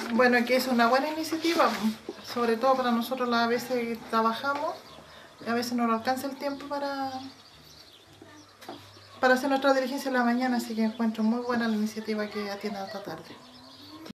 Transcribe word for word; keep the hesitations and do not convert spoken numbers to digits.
Bueno, que es una buena iniciativa, sobre todo para nosotros las veces que trabajamos, y a veces no nos alcanza el tiempo para, para hacer nuestra diligencia en la mañana, así que encuentro muy buena la iniciativa que atienda esta tarde.